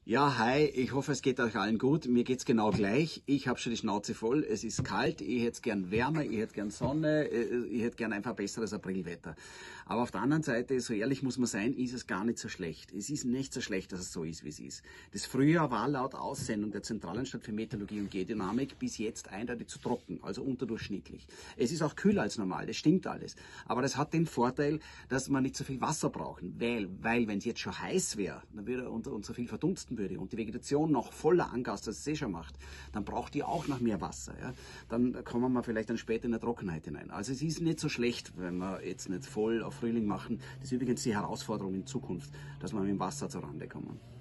Ja, hi, ich hoffe, es geht euch allen gut. Mir geht's genau gleich. Ich habe schon die Schnauze voll. Es ist kalt, ich hätte gern wärmer, ich hätte gern Sonne, ich hätte gern einfach besseres Aprilwetter. Aber auf der anderen Seite, so ehrlich muss man sein, ist es gar nicht so schlecht. Es ist nicht so schlecht, dass es so ist, wie es ist. Das Frühjahr war laut Aussendung der Zentralanstalt für Meteorologie und Geodynamik bis jetzt eindeutig zu trocken, also unterdurchschnittlich. Es ist auch kühler als normal, das stimmt alles. Aber das hat den Vorteil, dass wir nicht so viel Wasser brauchen, weil wenn es jetzt schon heiß wäre, dann würde uns so viel verdunsten würde und die Vegetation noch voller angast, als es eh schon macht, dann braucht die auch noch mehr Wasser. Ja? Dann kommen wir vielleicht dann später in der Trockenheit hinein. Also es ist nicht so schlecht, wenn wir jetzt nicht voll auf Frühling machen. Das ist übrigens die Herausforderung in Zukunft, dass wir mit dem Wasser zur Rande kommen.